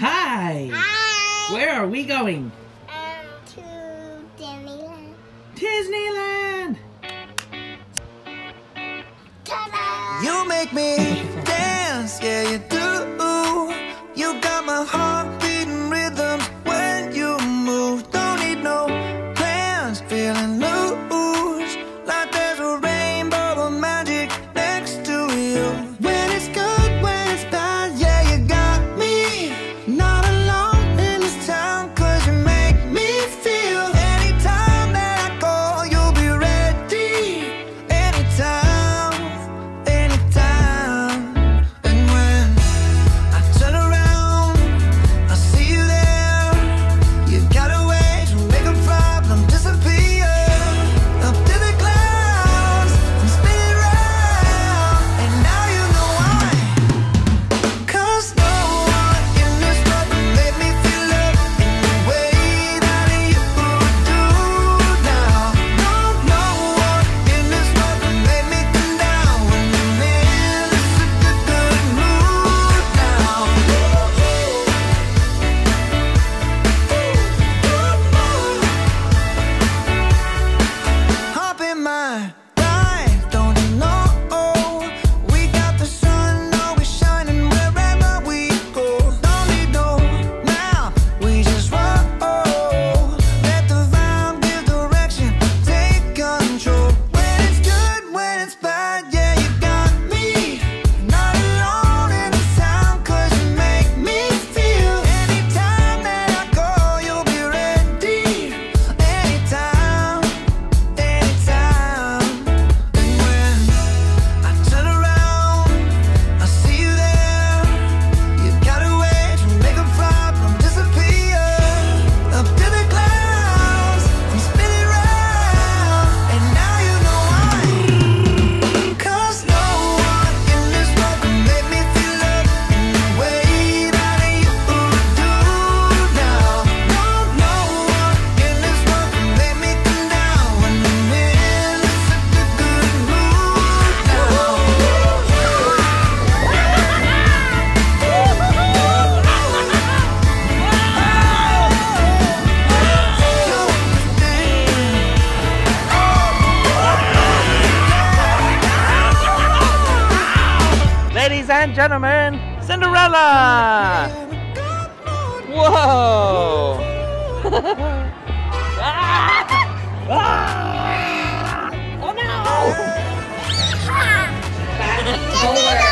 Hi! Hi! Where are we going? To Disneyland. Disneyland! Ta-da! You make me dance, yeah you do. You got my heart beating rhythms when you move. Don't need no plans, feeling loose, like there's a rainbow of magic next to you. When it's good, when it's bad, yeah you got me. Not alone in this town, 'cause you make me feel. Anytime that I call, you'll be ready. Anytime, anytime. And when I turn around, I see you there. You got a way to make a problem disappear. Up to the clouds, I'm spinning round, and now you know why. 'Cause no one in this world can make me feel love in the way that you do now. No one in this world can make me come down when I'm in such a good mood now. Hop in my ride, don't you know? We got the sun always shining wherever we go. Don't need no map, we just roll. Let the vibe give direction, take control. When it's good, when it's bad, yeah you got me. Not alone in this town, 'cause you make me feel. Anytime that I call, you'll be ready. Anytime, anytime. And when I turn around, I see you there. You got a way to make a problem disappear. Up to the clouds, I'm spinning round, and now you know why. 'Cause no one in this world can make me feel love in the way that you do now. No one in this world can make me come down when I'm in such a good mood now. Ladies and gentlemen, Cinderella! Whoa! Oh no! Disneyland!